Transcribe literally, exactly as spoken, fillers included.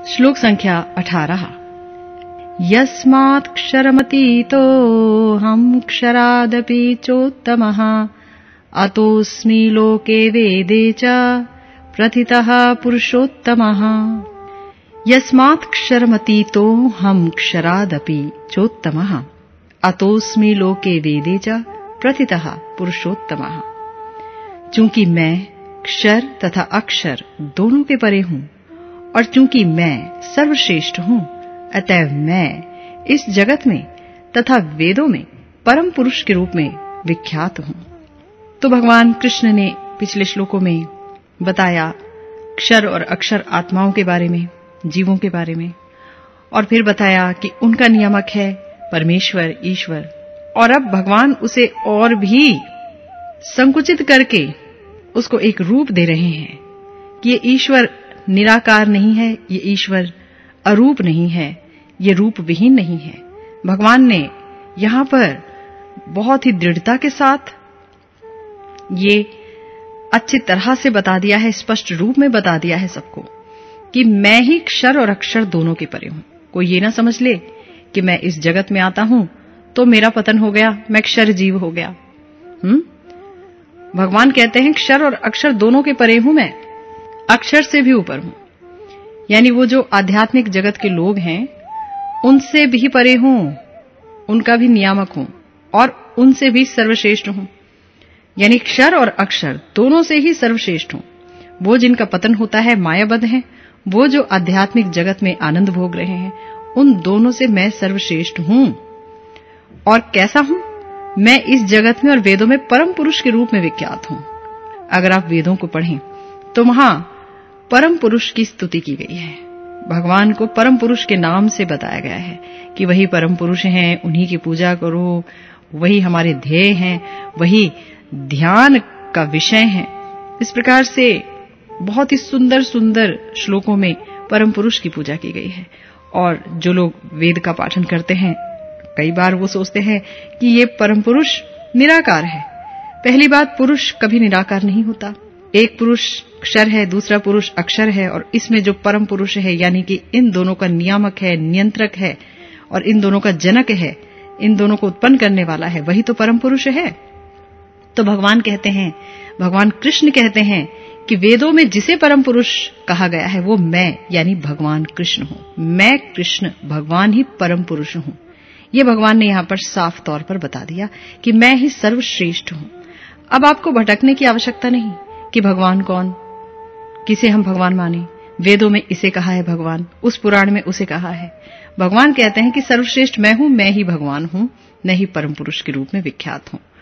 श्लोक संख्या अठारह। यस्मात् क्षरमतीतो हम क्षरादपि चोत्तमः अतोऽस्मि लोके वेदे च प्रथितः पुरुषोत्तमः। यस्मात् क्षरमतीतो हम क्षरादपि चोत्तमः अतोऽस्मि लोके वेदे च प्रथितः पुरुषोत्तमः। चूंकि मैं क्षर तथा अक्षर दोनों के परे हूँ और चूंकि मैं सर्वश्रेष्ठ हूँ, अतएव मैं इस जगत में तथा वेदों में परम पुरुष के रूप में विख्यात हूँ। तो भगवान कृष्ण ने पिछले श्लोकों में बताया क्षर और अक्षर आत्माओं के बारे में, जीवों के बारे में, और फिर बताया कि उनका नियामक है परमेश्वर ईश्वर। और अब भगवान उसे और भी संकुचित करके उसको एक रूप दे रहे हैं कि ये ईश्वर निराकार नहीं है, ये ईश्वर अरूप नहीं है, ये रूप विहीन नहीं है। भगवान ने यहाँ पर बहुत ही दृढ़ता के साथ ये अच्छी तरह से बता दिया है, स्पष्ट रूप में बता दिया है सबको कि मैं ही क्षर और अक्षर दोनों के परे हूं। कोई ये ना समझ ले कि मैं इस जगत में आता हूं तो मेरा पतन हो गया, मैं क्षर जीव हो गया। हम्म भगवान कहते हैं क्षर और अक्षर दोनों के परे हूं, मैं अक्षर से भी ऊपर हूं। यानी वो जो आध्यात्मिक जगत के लोग हैं उनसे भी परे हूं, उनका भी नियामक हूं और उनसे भी सर्वश्रेष्ठ हूं। यानी क्षर और अक्षर दोनों से ही सर्वश्रेष्ठ हूं। वो जिनका पतन होता है मायाबद्ध हैं, वो जो आध्यात्मिक जगत में आनंद भोग रहे हैं, उन दोनों से मैं सर्वश्रेष्ठ हूं। और कैसा हूं? मैं इस जगत में और वेदों में परम पुरुष के रूप में विख्यात हूं। अगर आप वेदों को पढ़ें तो वहां परम पुरुष की स्तुति की गई है। भगवान को परम पुरुष के नाम से बताया गया है कि वही परम पुरुष हैं, उन्हीं की पूजा करो, वही हमारे ध्येय हैं, वही ध्यान का विषय है। इस प्रकार से बहुत ही सुंदर सुंदर श्लोकों में परम पुरुष की पूजा की गई है। और जो लोग वेद का पाठन करते हैं कई बार वो सोचते हैं कि ये परम पुरुष निराकार है। पहली बात, पुरुष कभी निराकार नहीं होता। एक पुरुष क्षर है, दूसरा पुरुष अक्षर है, और इसमें जो परम पुरुष है यानी कि इन दोनों का नियामक है, नियंत्रक है और इन दोनों का जनक है, इन दोनों को उत्पन्न करने वाला है, वही तो परम पुरुष है। तो भगवान कहते हैं, भगवान कृष्ण कहते हैं कि वेदों में जिसे परम पुरुष कहा गया है वो मैं यानी भगवान कृष्ण हूं। मैं कृष्ण भगवान ही परम पुरुष हूं। ये भगवान ने यहां पर साफ तौर पर बता दिया कि मैं ही सर्वश्रेष्ठ हूं। अब आपको भटकने की आवश्यकता नहीं कि भगवान कौन, किसे हम भगवान माने। वेदों में इसे कहा है भगवान, उस पुराण में उसे कहा है। भगवान कहते हैं कि सर्वश्रेष्ठ मैं हूं, मैं ही भगवान हूं, मैं ही परम पुरुष के रूप में विख्यात हूं।